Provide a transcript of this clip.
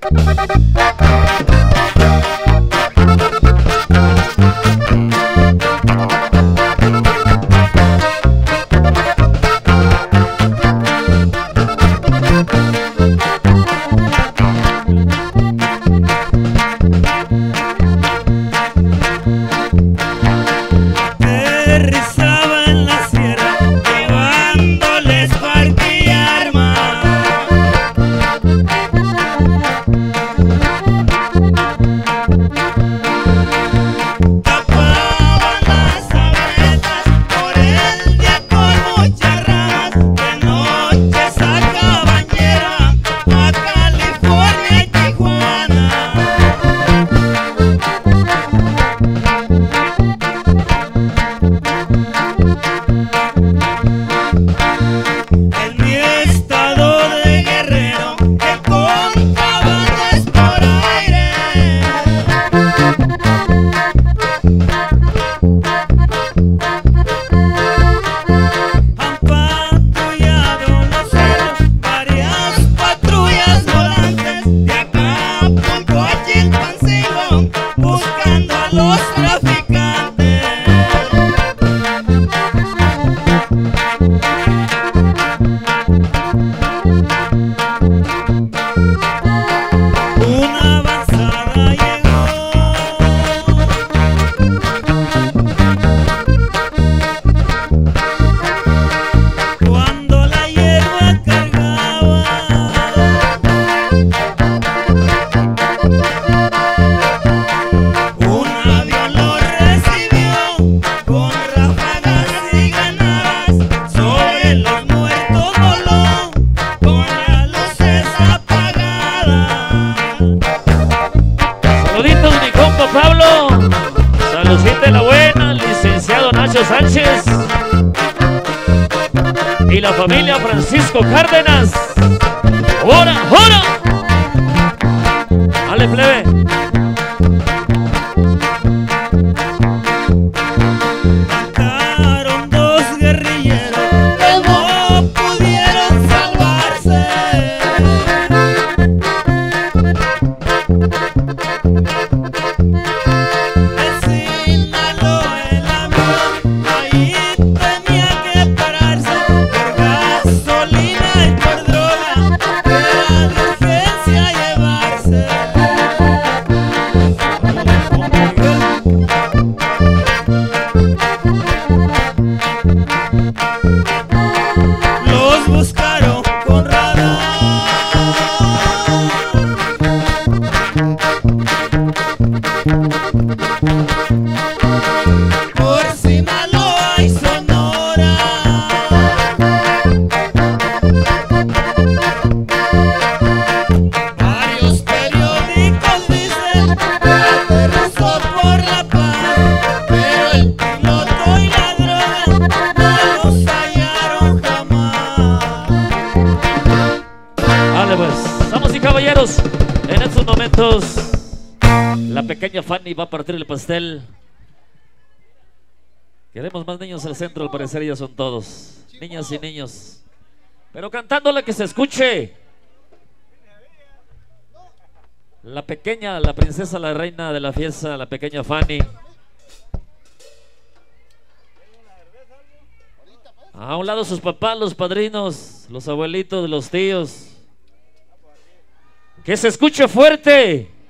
Sánchez y la familia Francisco Cárdenas. ¡Hora, hora! ¡Ale, plebe! Mataron dos guerrilleros que no pudieron salvarse. Los buscaron con radar por Sinaloa y Sonora. Varios periódicos dicen que aterrizó por La Paz, pero el piloto y la droga no los hallaron jamás. Vale, pues, damas y caballeros, en estos momentos la pequeña Fanny va a partir el pastel. Queremos más niños al centro, al parecer ya son todos niñas y niños, pero cantándole que se escuche. La pequeña, la princesa, la reina de la fiesta, la pequeña Fanny. A un lado sus papás, los padrinos, los abuelitos, los tíos. Que se escuche fuerte.